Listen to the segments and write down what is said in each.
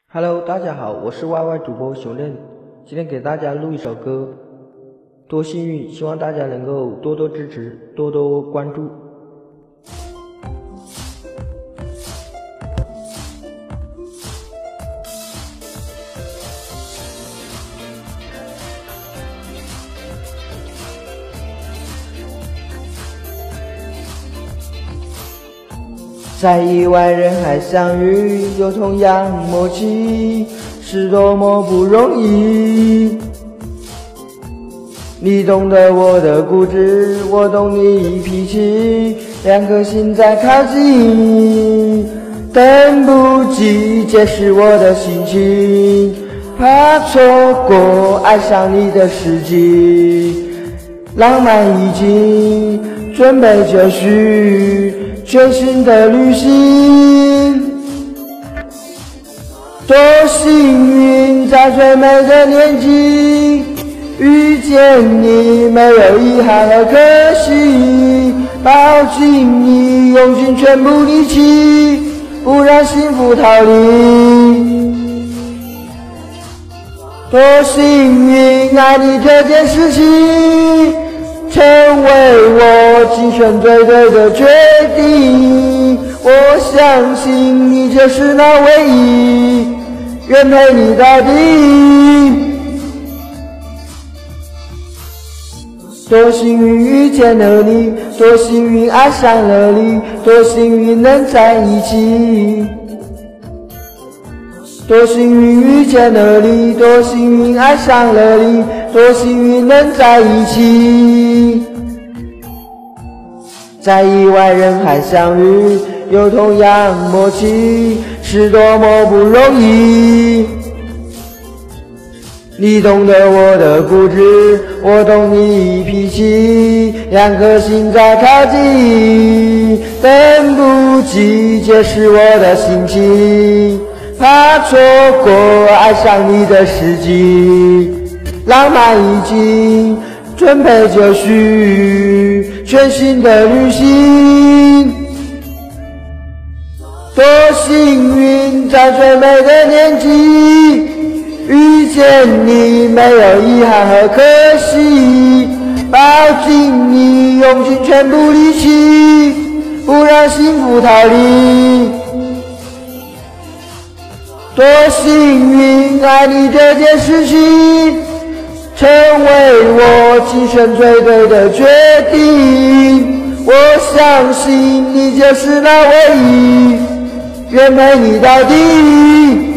Hello， 大家好，我是 YY 主播熊任，今天给大家录一首歌，多幸运，希望大家能够多多支持，多多关注。在亿万人海相遇，有同样默契，是多么不容易。你懂得我的固执，我懂你脾气，两颗心在靠近，等不及解释我的心情，怕错过爱上你的时机。浪漫已经准备就绪，全新的旅行，多幸运，在最美的年纪遇见你，没有遗憾和可惜，抱紧你，用尽全部力气，不让幸福逃离。多幸运，爱你这件事情成为我今生最对的决定，我相信你就是那唯一，愿陪你到底。多幸运遇见了你，多幸运爱上了你，多幸运能在一起。多幸运遇见了你，多幸运爱上了你，多幸运能在一起。在亿万人海相遇，有同样默契，是多么不容易。你懂得我的固执，我懂你脾气，两颗心在靠近，等不及解释我的心情，怕错过爱上你的时机。浪漫已经准备就绪，全新的旅行，多幸运，在最美的年纪遇见你，没有遗憾和可惜，抱紧你，用尽全部力气，不让幸福逃离。多幸运，爱你这件事情成为我今生最对的决定，我相信你就是那唯一，愿陪你到底。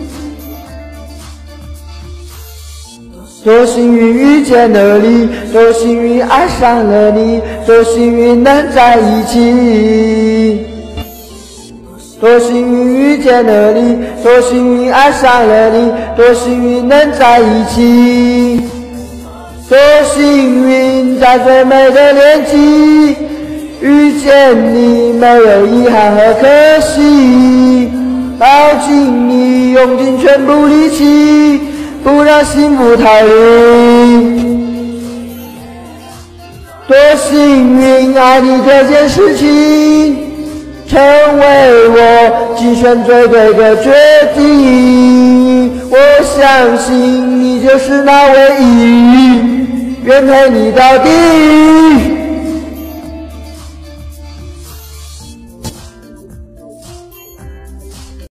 多幸运遇见了你，多幸运爱上了你，多幸运能在一起。多幸运遇见了你，多幸运爱上了你，多幸运能在一起。多幸运，在最美的年纪遇见你，没有遗憾和可惜，抱紧你，用尽全部力气，不让幸福逃离。多幸运，爱你这件事情成为我今生最对的决定，我相信你就是那唯一，愿陪你到底。